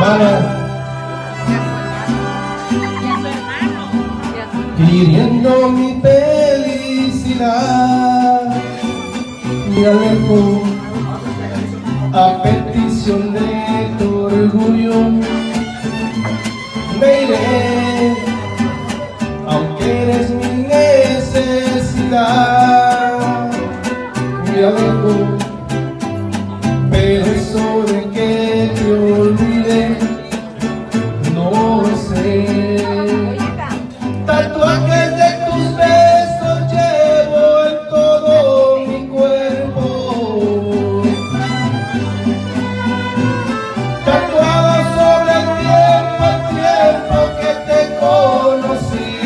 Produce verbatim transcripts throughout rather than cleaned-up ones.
hermana, queriendo mi felicidad, me alejo a petición de tu orgullo, me iré, aunque eres mi necesidad, me alejo, pero eso de que te olvide, no sé. Tatuajes de tus besos llevo en todo mi cuerpo, tatuado sobre el tiempo, el tiempo que te conocí.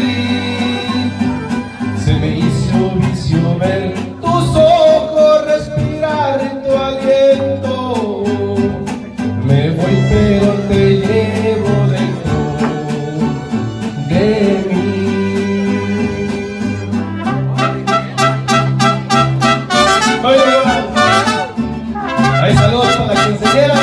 Se me hizo vicio ver tus ojos, respirar tu aliento. Me voy pero te llevo dentro de mí. Hay saludos para la quinceañera.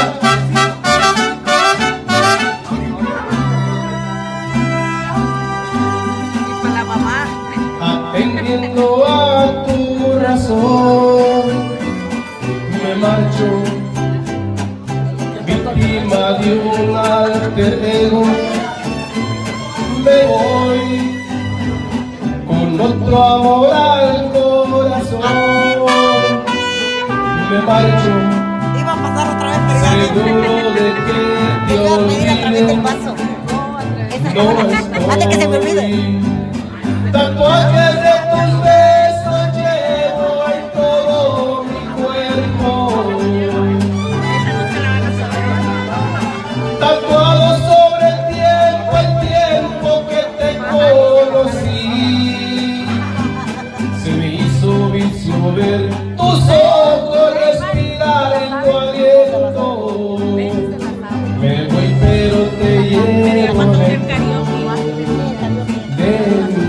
Y para la mamá. Atendiendo a tu razón, me marcho, víctima de un alter ego. Me voy con otro amor al corazón. Me marcho, Iba a pasar otra vez, pero seguro de que te iba a pedir a través del olvide. vaso. No estoy. Antes que se me olvide. Tatuajes de tus besos llevo en todo mi cuerpo, tatuado sobre el tiempo, el tiempo que te conocí. Se me hizo vicio ver tus ojos, respirar en tu aliento. Me voy pero te llevo dentro de mí.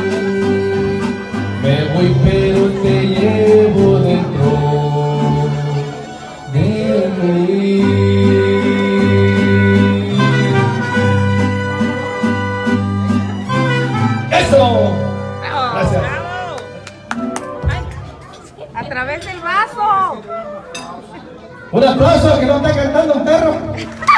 Me voy pero te llevo dentro de mí. ¡Eso! Gracias. A través del vaso. Un aplauso que no está cantando un perro.